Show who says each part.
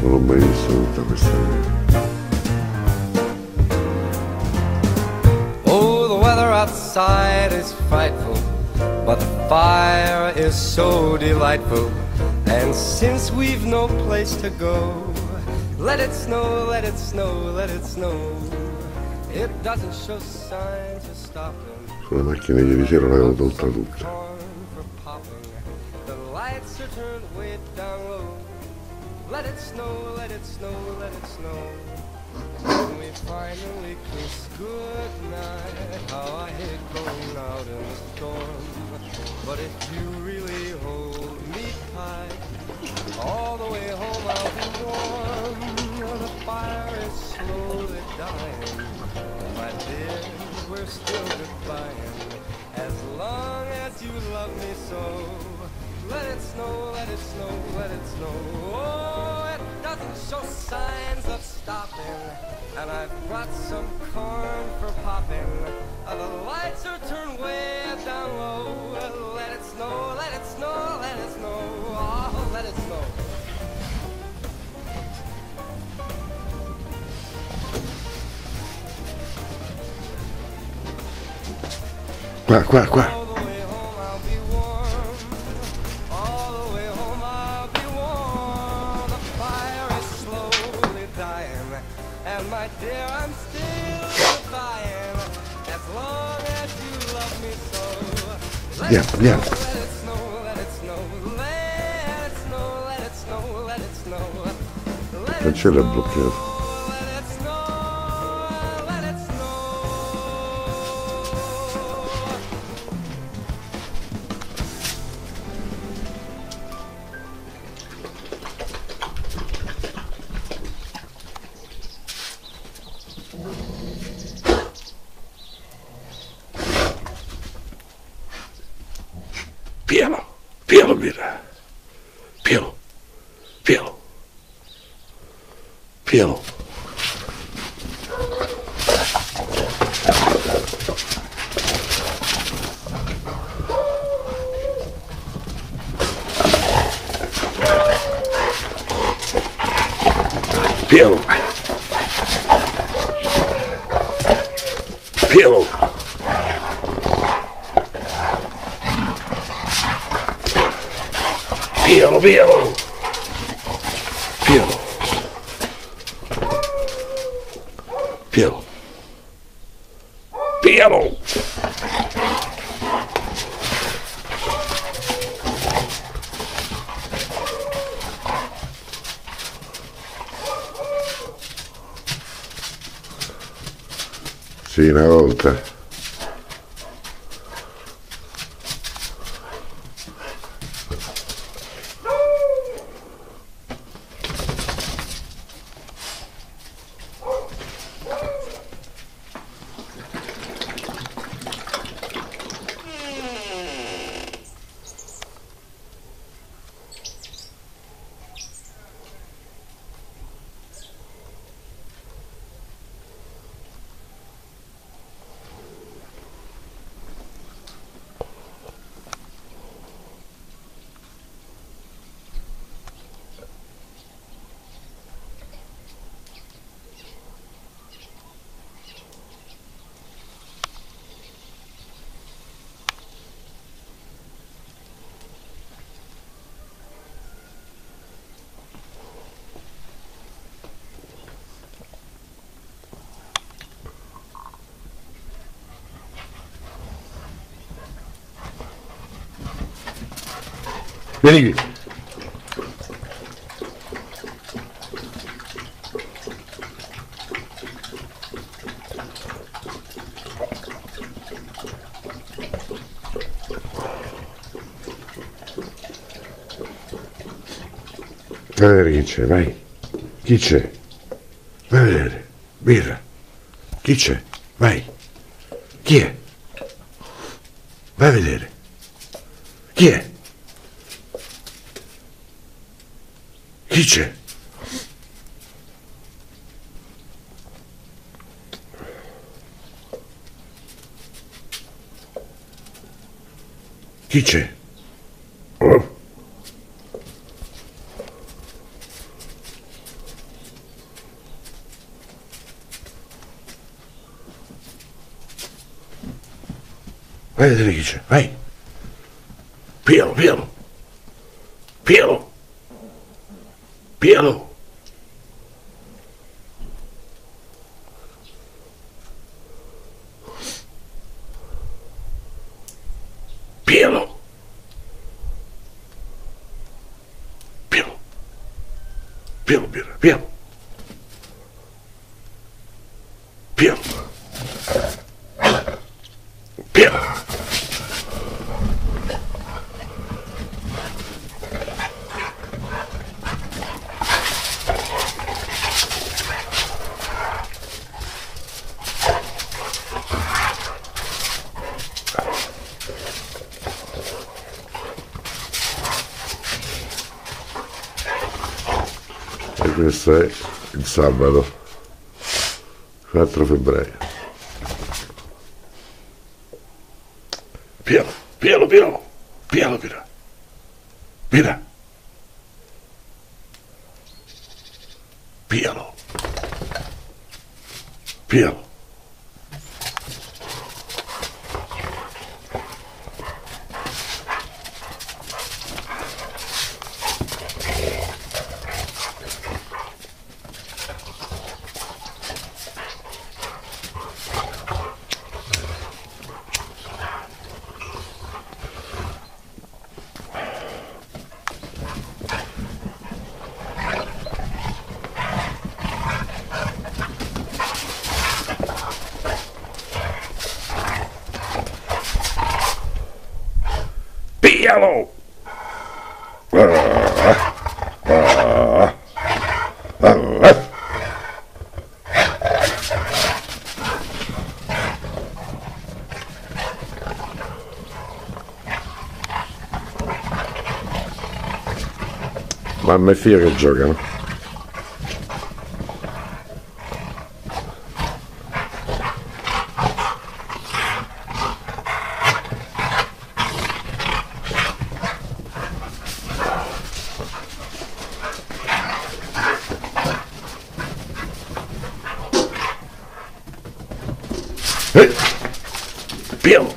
Speaker 1: Non l'ho mai visto tutta questa vita.
Speaker 2: Oh, the weather outside is frightful, but the fire is so delightful. And since we've no place to go, let it snow, let it snow, let it snow. It doesn't show signs of stopping.
Speaker 1: Sulla macchina ieri sera l'avevo tolta tutta.
Speaker 2: The lights are turned way down low. Let it snow, let it snow, let it snow. When we finally kiss goodnight, how I hate going out in the storm. But if you really hold me tight, all the way home I'll be warm. The fire is slowly dying, my dear, we're still goodbying. As long as you love me so, let it snow, let it snow, let it snow. Oh, it doesn't show signs of stopping, and I've brought some corn for popping. The lights are turned way down low. Let it snow, let it snow, let it snow. Oh, let it snow.
Speaker 1: Qua. Andiamo. Il cancello è bloccato. Piano, birra. Piano. Piano. Piano. Piano. Piano. Sì, una volta. Vieni qui. Vai a vedere chi c'è, vai. Chi c'è? Vai a vedere. Birra. Chi c'è? Vai. Chi è? Vai a vedere. Chi è? Chi c'è? Chi c'è? vedere chi c'è, vai. Pielo, pielo. Pielo. Pielo. Pielo. Pielo. Pielo, birra, pielo. Pielo. Pielo. E questo è il sabato 4 febbraio. Pieno, pieno, pieno, pieno, pieno, pieno, pieno, pieno. Piano! Mamma e figlia che giocano. Piano!